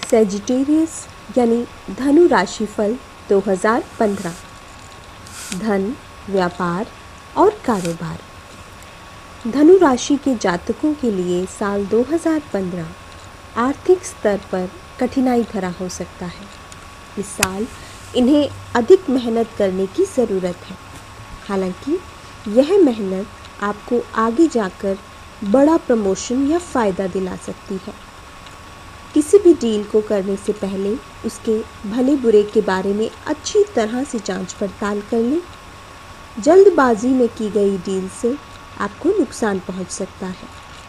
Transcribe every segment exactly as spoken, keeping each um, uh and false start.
Sagittarius यानी धनु राशिफल दो हज़ार पंद्रह। धन, व्यापार और कारोबार। धनु राशि के जातकों के लिए साल दो हज़ार पंद्रह आर्थिक स्तर पर कठिनाई भरा हो सकता है। इस साल इन्हें अधिक मेहनत करने की ज़रूरत है। हालांकि यह मेहनत आपको आगे जाकर बड़ा प्रमोशन या फ़ायदा दिला सकती है। किसी भी डील को करने से पहले उसके भले बुरे के बारे में अच्छी तरह से जांच पड़ताल कर लें। जल्दबाजी में की गई डील से आपको नुकसान पहुंच सकता है।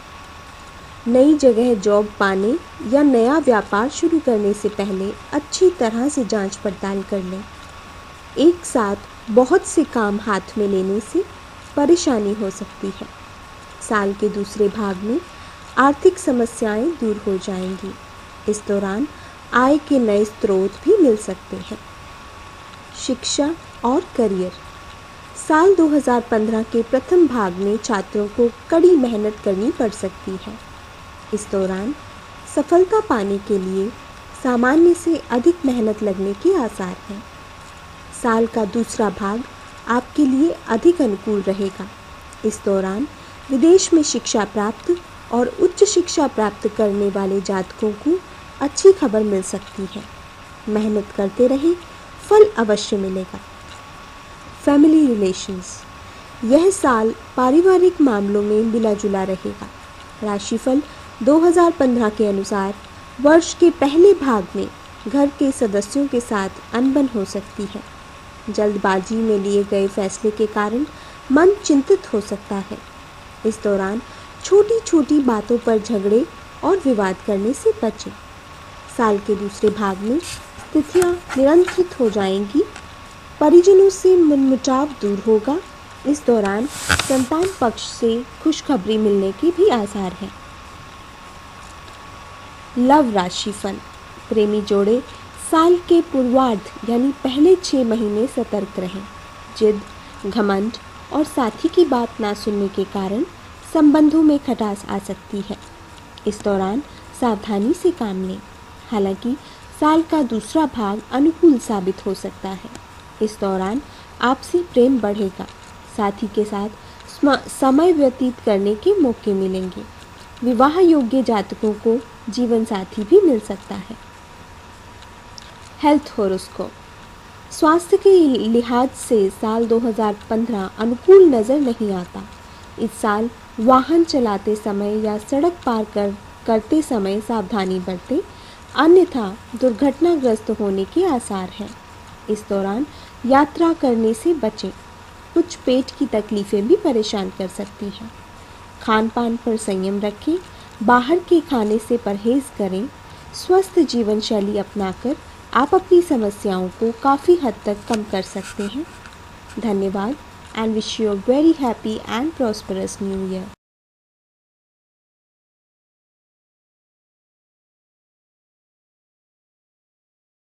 नई जगह जॉब पाने या नया व्यापार शुरू करने से पहले अच्छी तरह से जांच पड़ताल कर लें। एक साथ बहुत से काम हाथ में लेने से परेशानी हो सकती है। साल के दूसरे भाग में आर्थिक समस्याएं दूर हो जाएंगी। इस दौरान आय के नए स्रोत भी मिल सकते हैं। शिक्षा और करियर। साल दो हज़ार पंद्रह के प्रथम भाग में छात्रों को कड़ी मेहनत करनी पड़ सकती है। इस दौरान सफलता पाने के लिए सामान्य से अधिक मेहनत लगने के आसार हैं। साल का दूसरा भाग आपके लिए अधिक अनुकूल रहेगा। इस दौरान विदेश में शिक्षा प्राप्त और उच्च शिक्षा प्राप्त करने वाले जातकों को अच्छी खबर मिल सकती है। मेहनत करते रहें, फल अवश्य मिलेगा। Family relations. यह साल पारिवारिक मामलों में मिला जुला रहेगा। राशिफल दो हज़ार पंद्रह के अनुसार वर्ष के पहले भाग में घर के सदस्यों के साथ अनबन हो सकती है। जल्दबाजी में लिए गए फैसले के कारण मन चिंतित हो सकता है। इस दौरान छोटी छोटी बातों पर झगड़े और विवाद करने से बचें। साल के दूसरे भाग में स्थितियां नियंत्रित हो जाएंगी। परिजनों से मनमुटाव दूर होगा। इस दौरान संतान पक्ष से खुशखबरी मिलने के भी आसार हैं। लव राशिफल। प्रेमी जोड़े साल के पूर्वार्ध यानी पहले छः महीने सतर्क रहें। जिद, घमंड और साथी की बात ना सुनने के कारण संबंधों में खटास आ सकती है। इस दौरान सावधानी से काम लें। हालांकि साल का दूसरा भाग अनुकूल साबित हो सकता है। इस दौरान आपसी प्रेम बढ़ेगा। साथी के साथ समय व्यतीत करने के मौके मिलेंगे। विवाह योग्य जातकों को जीवन साथी भी मिल सकता है। Health horoscope. स्वास्थ्य के लिहाज से साल दो हज़ार पंद्रह अनुकूल नज़र नहीं आता। इस साल वाहन चलाते समय या सड़क पार कर करते समय सावधानी बरतें, अन्यथा दुर्घटनाग्रस्त होने के आसार हैं। इस दौरान यात्रा करने से बचें। कुछ पेट की तकलीफ़ें भी परेशान कर सकती हैं। खान पान पर संयम रखें। बाहर के खाने से परहेज़ करें। स्वस्थ जीवन शैली अपनाकर आप अपनी समस्याओं को काफ़ी हद तक कम कर सकते हैं। धन्यवाद and wish you a very happy and prosperous new year.